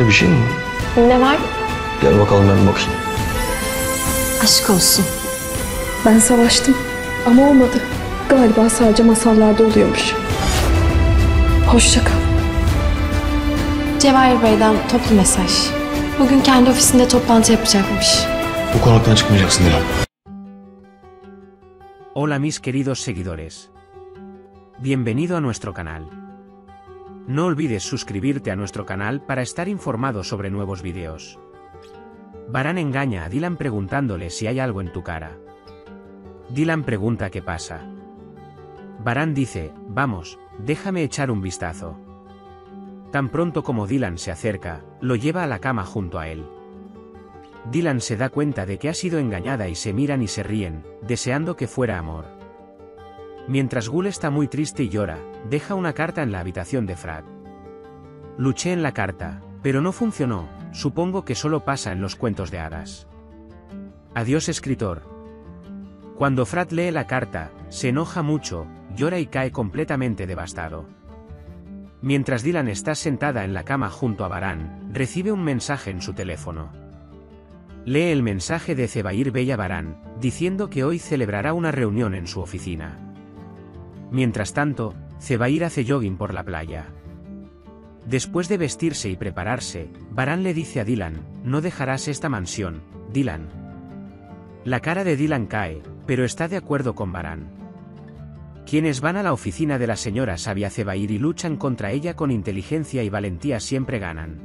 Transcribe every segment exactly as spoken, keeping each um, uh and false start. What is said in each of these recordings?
bir şey mi var? Ne var? Gel bakalım ben bir bakayım. Aşk olsun. Ben savaştım ama olmadı. Galiba sadece masallarda oluyormuş. Hoşça kal. Cevahir Bey'den toplu mesaj. Bugün kendi ofisinde toplantı yapacakmış. Bu konaktan çıkmayacaksın Dilan. Hola mis queridos seguidores. Bienvenido a nuestro canal. No olvides suscribirte a nuestro canal para estar informado sobre nuevos videos. Varane engaña a Dylan preguntándole si hay algo en tu cara. Dylan pregunta qué pasa. Varane dice, vamos, déjame echar un vistazo. Tan pronto como Dylan se acerca, lo lleva a la cama junto a él. Dylan se da cuenta de que ha sido engañada y se miran y se ríen, deseando que fuera amor. Mientras Ghoul está muy triste y llora, deja una carta en la habitación de Frat. Luché en la carta, pero no funcionó, supongo que solo pasa en los cuentos de hadas. Adiós escritor. Cuando Frat lee la carta, se enoja mucho, llora y cae completamente devastado. Mientras Dylan está sentada en la cama junto a Varane, recibe un mensaje en su teléfono. Lee el mensaje de Zebair Bella Varane, diciendo que hoy celebrará una reunión en su oficina. Mientras tanto, Zebair hace jogging por la playa. Después de vestirse y prepararse, Varane le dice a Dylan, no dejarás esta mansión, Dylan. La cara de Dylan cae, pero está de acuerdo con Varane. Quienes van a la oficina de la señora Sabia Zebair y luchan contra ella con inteligencia y valentía siempre ganan.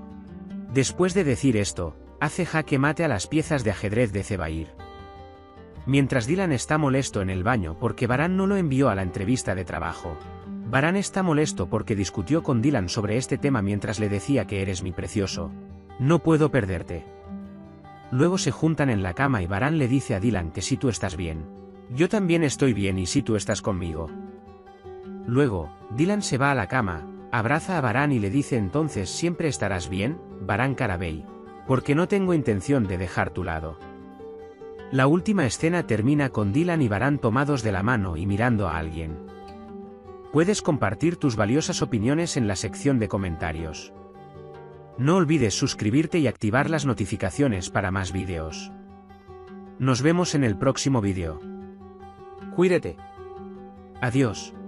Después de decir esto, hace jaque mate a las piezas de ajedrez de Zebair. Mientras Dylan está molesto en el baño porque Varane no lo envió a la entrevista de trabajo. Varane está molesto porque discutió con Dylan sobre este tema mientras le decía que eres mi precioso. No puedo perderte. Luego se juntan en la cama y Varane le dice a Dylan que si tú estás bien. Yo también estoy bien y si tú estás conmigo. Luego, Dylan se va a la cama, abraza a Varane y le dice entonces siempre estarás bien, Varane Carabey. Porque no tengo intención de dejar tu lado. La última escena termina con Dylan y Varane tomados de la mano y mirando a alguien. Puedes compartir tus valiosas opiniones en la sección de comentarios. No olvides suscribirte y activar las notificaciones para más vídeos. Nos vemos en el próximo vídeo. Cuídate. Adiós.